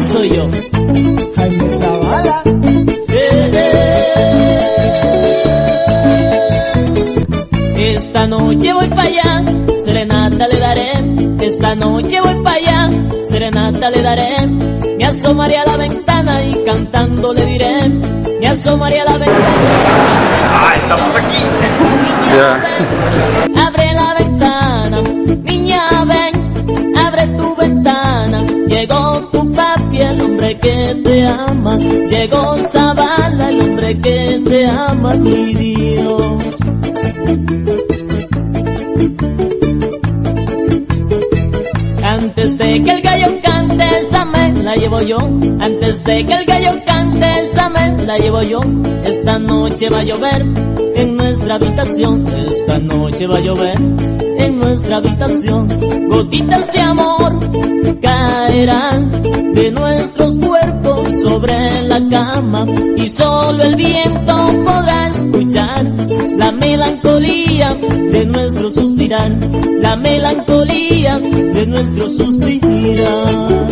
soy yo, Jaime Zavala. Esta noche voy pa' allá, serenata le daré. Esta noche voy pa' allá, serenata le daré. Me asomaré a la ventana y cantando le diré. Me asomaré a la ventana. Estamos aquí. Abre la ventana, niña ven, abre tu ventana. Llegó tu papi, el hombre que te ama. Llegó Zavala, el hombre que te ama, mi Dios. Antes de que el gallo cante, esa me la llevo yo. Antes de que el gallo cante, esa me la llevo yo. Esta noche va a llover en nuestra habitación. Esta noche va a llover en nuestra habitación. Gotitas de amor caerán de nuestros cuerpos sobre la cama. Y solo el viento podrá escuchar la melancolía de nuestro suspirar. La melancolía de nuestro suspirar.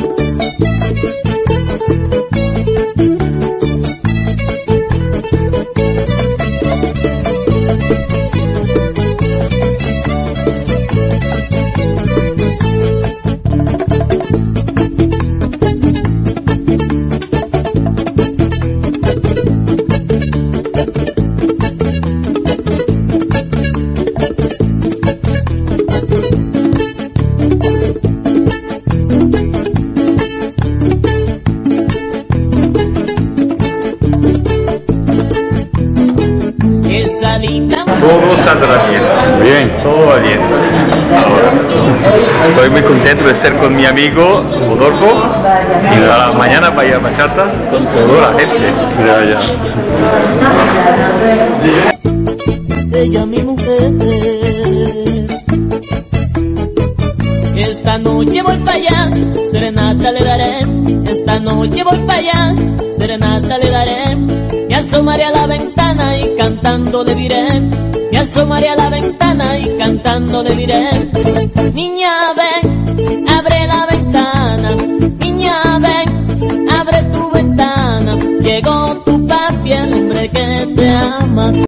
Esa linda Todo saldrá bien. Bien. Todo va bien. Ahora, estoy muy contento de estar con mi amigo Rodolfo. Y a la mañana vaya a bachata con toda la gente. Ella mi mujer. Esta noche voy pa' allá, serenata le daré. Esta noche voy pa' allá, serenata le daré. Me asomaré a la ventana y cantando le diré. Me asomaré a la ventana y cantando le diré. Niña ven, abre la ventana. Niña ven, abre tu ventana. Llegó tu papi, el hombre que te ama.